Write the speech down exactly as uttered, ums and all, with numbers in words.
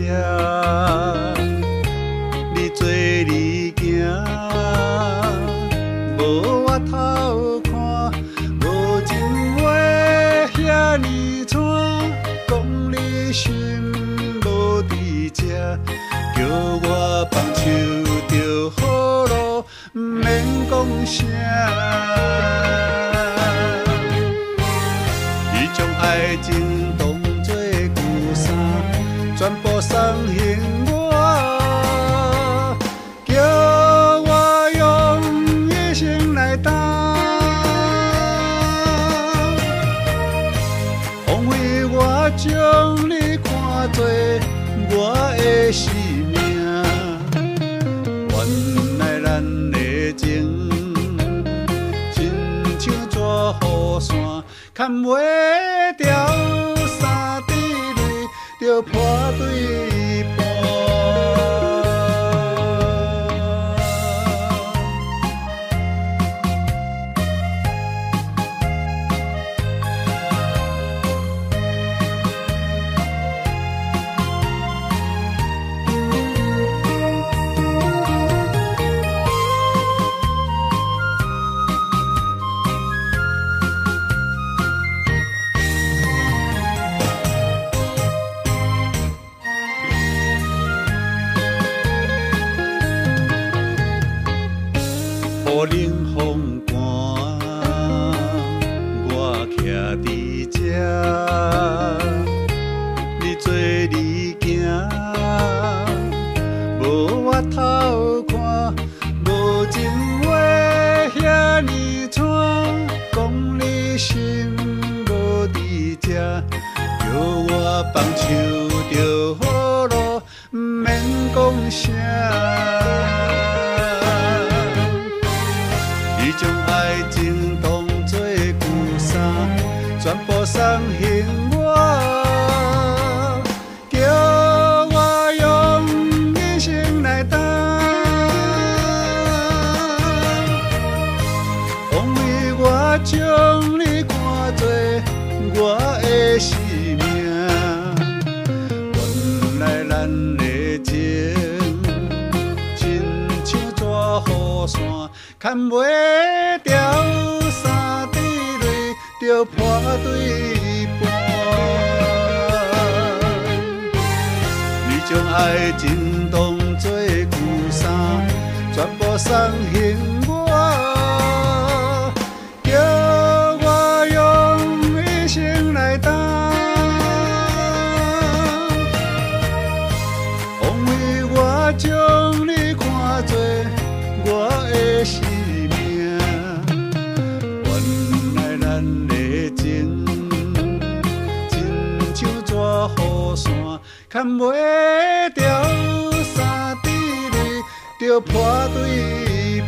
你做你行，无我头看，无情话遐尼惨，讲你心无伫这，叫我放手就好咯，毋免讲啥。伊将爱情当作旧衫，全部送还我，叫我用一生来担。枉费我将你看作我的生命，原来咱的情亲像纸雨伞，牵袂牢三滴泪，就破对半。雨冷风寒，我徛伫这，你做你行，无我头看，无情话遐尼惨，讲你心无伫这，叫我放手就好咯，毋免讲啥。伊将爱情当作旧衫，全部送还我，叫我用一生来担。枉费我将你看作我的生命，原来咱的情亲像纸雨伞，牵袂牢三滴泪，就破对半。你将爱情当作旧衫，全部送还我，叫我用一生来担。枉费我将你看作我的生命，原来咱的情亲像纸雨伞，牵袂牢三滴泪，就破对